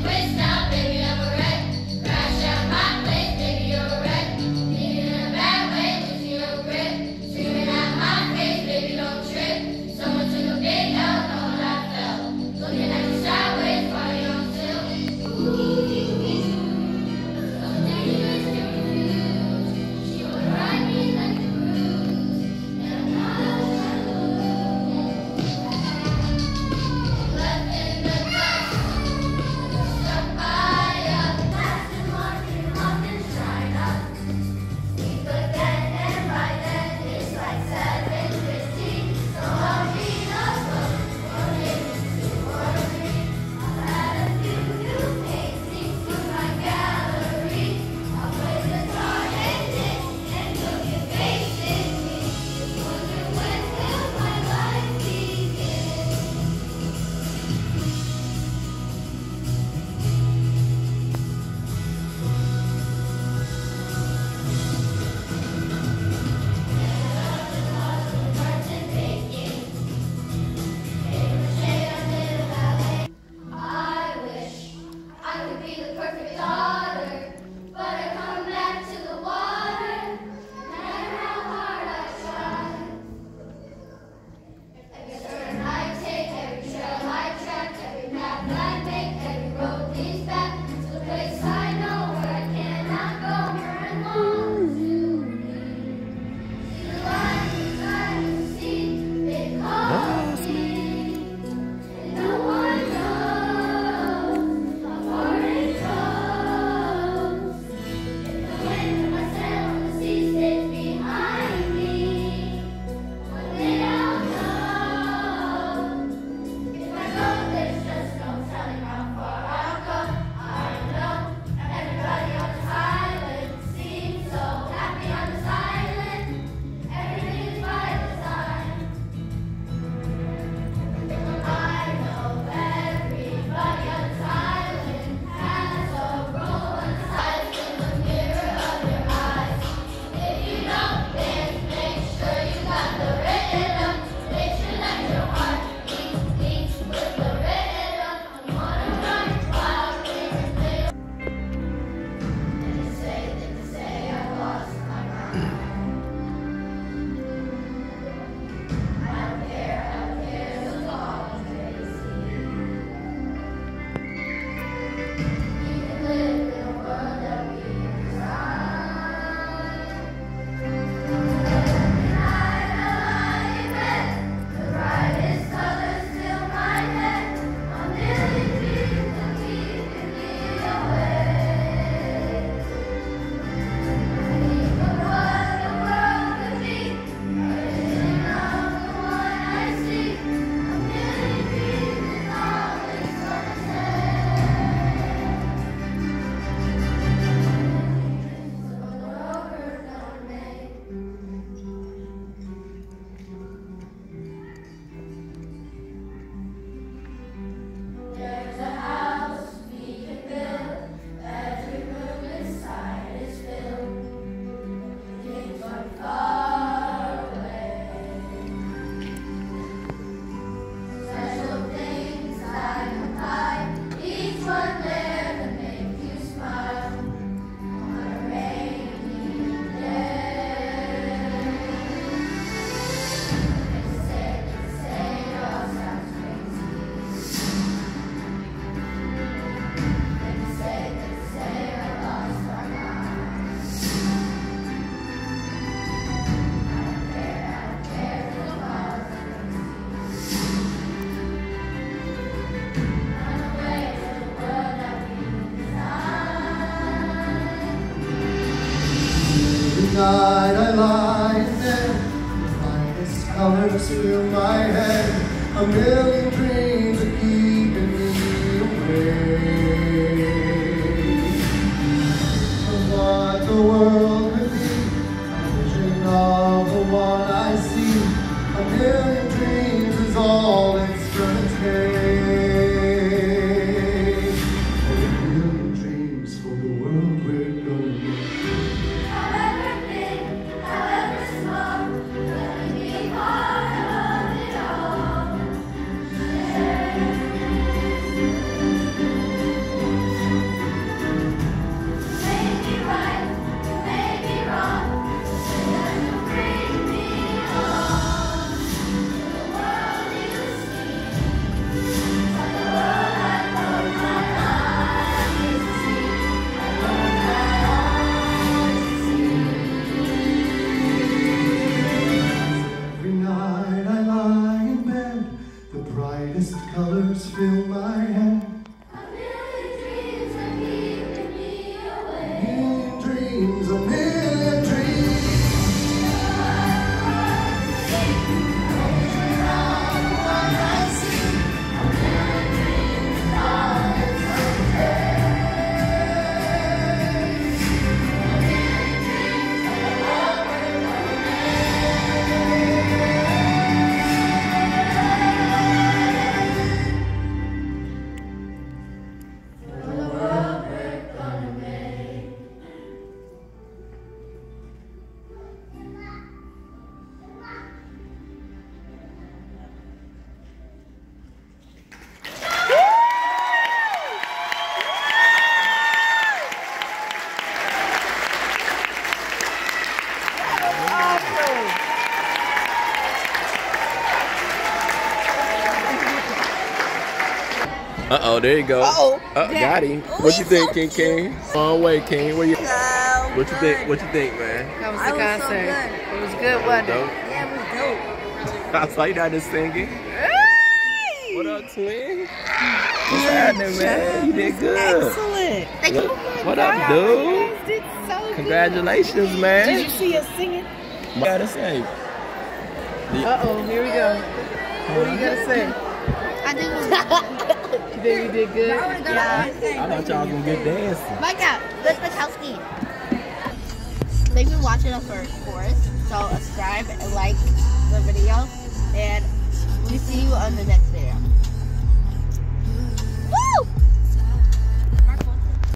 night I lie in bed, finest colors fill my head, a million dreams are keeping me away from what the world could be, a vision of the one I see, a million dreams is all it's gonna take, a million dreams for the world we're gonna make. Oh, there you go. Uh-oh. Got him. What you think, King? Long way, King. What you think? What you think, man? That was the concert. It was good, wasn't it? Yeah, it was dope. I saw you down there singing. Hey! What up, twin? What's happening, man? You did good. Excellent. Thank you. What up, dude? You guys did so Congratulations, good. man. Did you see us singing? What you gotta say? Uh-oh, here we go. What do you gotta say? I think it was You think we did good? yeah. I thought y'all was gonna get dancing. Micah, let's Mikowski. They've been watching us for us, so subscribe and like the video, and we see you on the next video.